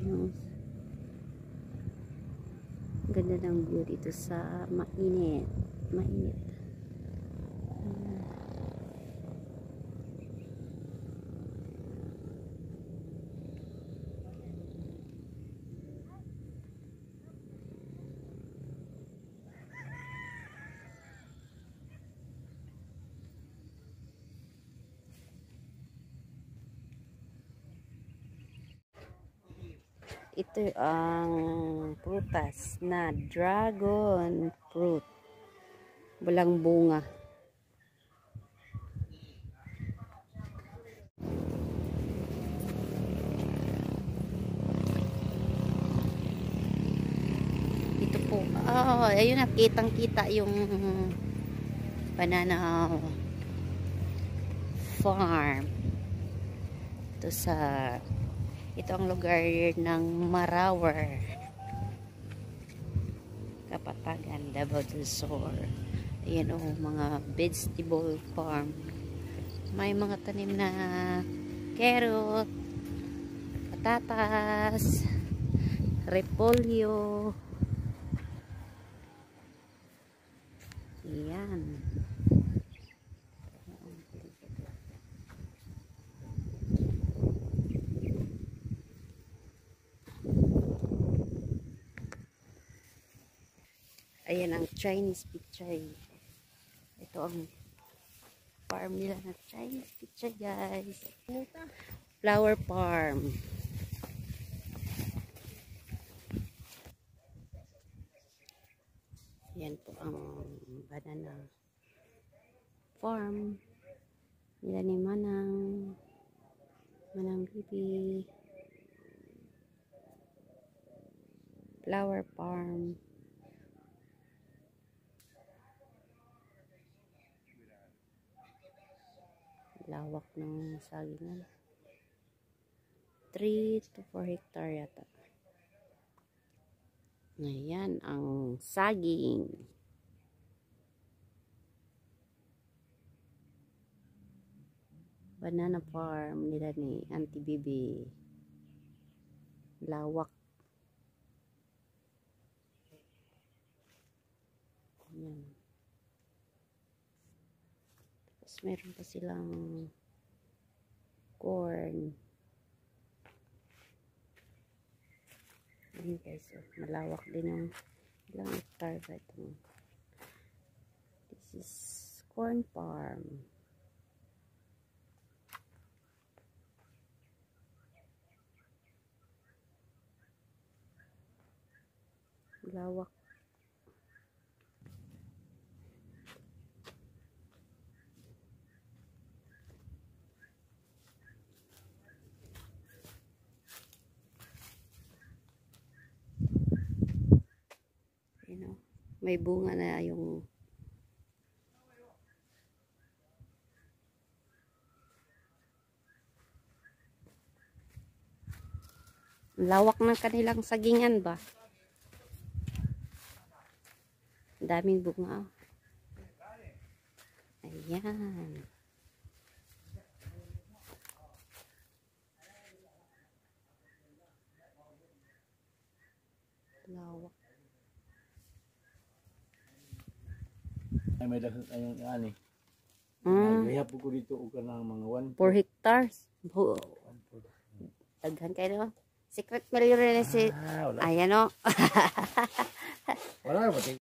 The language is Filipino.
Ayun. Ganda ng view dito sa mainit. Mainit. Ito ang prutas na dragon fruit. Walang bunga. Ito po. Oh, ayun na, kitang-kita yung banana farm. Ito ang lugar ng Marawer, KAPATAGAN, DAVAO del SUR. Ayan o, mga vegetable farm. May mga tanim na carrot, patatas, repolyo. Ayan. Ayan ang Chinese pichay. Ito ang farm nila na Chinese pichay, guys. Flower farm. Yan po ang banana farm nila ni Manang Bibi. Flower farm. Lawak ng sagingan. 3 to 4 hectare yata. Ayan ang saging. Banana farm nila ni Auntie Bibi. Lawak. Ayan. Tapos meron pa silang corn. Ayan guys, malawak din yung ilang hectare ba ito. This is corn farm. Malawak. May bunga na yung lawak ng kanilang sagingan ba? Daming bunga. Ayan. Lawak. Ay, may dapat ayong ani. Gaya po ko dito o ka ng mga 4 hectares. Daghan kayo. Secret millionaire si... Ayan o. Wala ba?